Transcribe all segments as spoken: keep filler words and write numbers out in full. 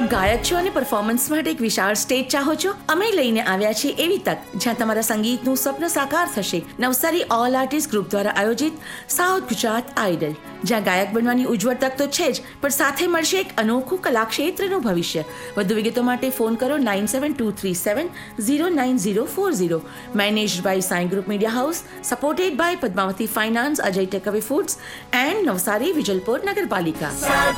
આપ ગાયક છો અને પરફોર્મન્સ માટે એક વિશાળ સ્ટેજ ચાહો છો? અમે લઈને આવ્યા છીએ એવી તક જ્યાં તમારા સંગીતનું સ્વપ્ન સાકાર થશે. નવસારી ઓલ આર્ટિસ્ટ ગ્રુપ દ્વારા આયોજિત સાઉથ ગુજરાત આઇડલ, જ્યાં ગાયક બનવાની ઉજ્જવળ તક તો છે જ, પણ સાથે મળશે એક અનોખું કલાક્ષેત્રનું ભવિષ્ય. વધુ વિગતો માટે ફોન કરો nine seven two three seven zero nine zero four zero. Managed by Sai group media house, supported by Padmavati finance, Ajay takeaway foods and Navsari Vijalpor નગરપાલિકા.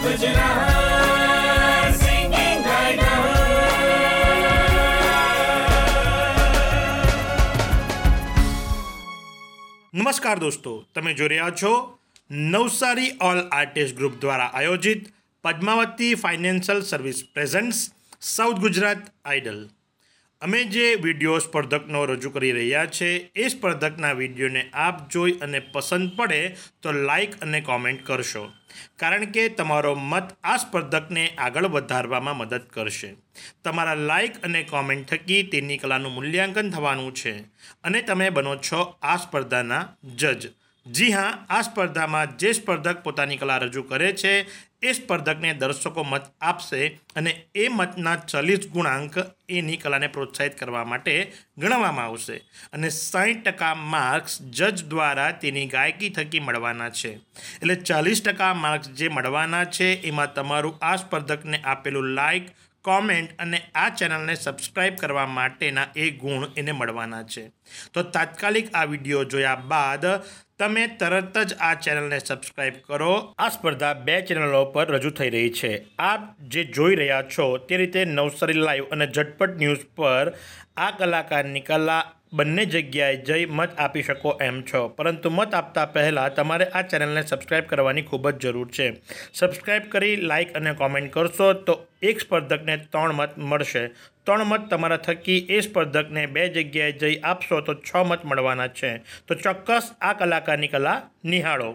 નમસ્કાર દોસ્તો, તમે જોઈ રહ્યા છો નવસારી ઓલ આર્ટિસ્ટ ગ્રુપ દ્વારા આયોજિત Padmavati financial service presents south Gujarat idol. અમે જે વિડીયો સ્પર્ધકનો રજૂ કરી રહ્યા છે એ સ્પર્ધકના વિડીયોને આપ જોઈ અને પસંદ પડે તો લાઇક અને કોમેન્ટ કરશો, કારણ કે તમારો મત આ સ્પર્ધકને આગળ વધારવામાં મદદ કરશે. તમારા લાઇક અને કોમેન્ટ થકી તેની કલાનું મૂલ્યાંકન થવાનું છે અને તમે બનો છો આ સ્પર્ધાના જજ. જી હા, આ સ્પર્ધામાં જે સ્પર્ધક પોતાની કલા રજૂ કરે છે એ સ્પર્ધકને દર્શકો મત આપશે અને એ મતના ચાલીસ ગુણાંક એની કલાને પ્રોત્સાહિત કરવા માટે ગણવામાં આવશે અને સાઠ ટકા માર્ક્સ જજ દ્વારા તેની ગાયકી થકી મળવાના છે. એટલે ચાલીસ ટકા માર્ક્સ જે મળવાના છે એમાં તમારું આ સ્પર્ધકને આપેલું લાઇક, કોમેન્ટ અને આ ચેનલને સબસ્ક્રાઈબ કરવા માટેના એ ગુણ એને મળવાના છે. તો તાત્કાલિક આ વિડીયો જોયા બાદ તમે તરત જ આ ચેનલને સબસ્ક્રાઈબ કરો. આ સ્પર્ધા બે ચેનલો પર રજૂ થઈ રહી છે. આપ જે જોઈ રહ્યા છો તે રીતે નવસારી લાઈવ અને ઝટપટ ન્યૂઝ પર આ કલાકારની કલા બંને જગ્યાએ જઈ મત આપી શકો એમ છો, પરંતુ મત આપતા પહેલાં તમારે આ ચેનલને સબસ્ક્રાઈબ કરવાની ખૂબ જ જરૂર છે. સબસ્ક્રાઈબ કરી લાઇક અને કોમેન્ટ કરશો તો એક સ્પર્ધકને ત્રણ મત મળશે. ત્રણ મત તમારા થકી એ સ્પર્ધકને બે જગ્યાએ જઈ આપશો તો છ મત મળવાના છે. તો ચોક્કસ આ કલાકારની કલા નિહાળો.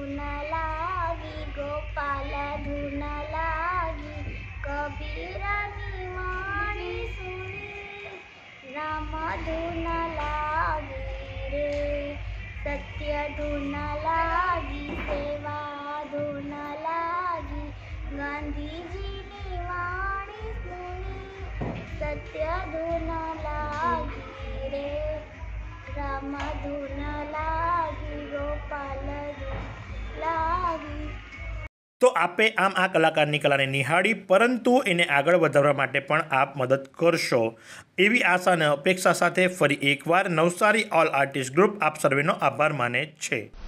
धुन लागी रे सत्य धुन लागी, सेवा धुन लागी, गांधीजीनी वाणी सुनी सत्य धुन लागी रे, राम धुन लागी, गोपाल धुन लागी. તો આપે આમ આ કલાકારની કલાને નિહાળી, પરંતુ એને આગળ વધારવા માટે પણ આપ મદદ કરશો એવી આશા અને અપેક્ષા સાથે ફરી એકવાર નવસારી ઓલ આર્ટિસ્ટ ગ્રુપ આપ સર્વેનો આભાર માને છે.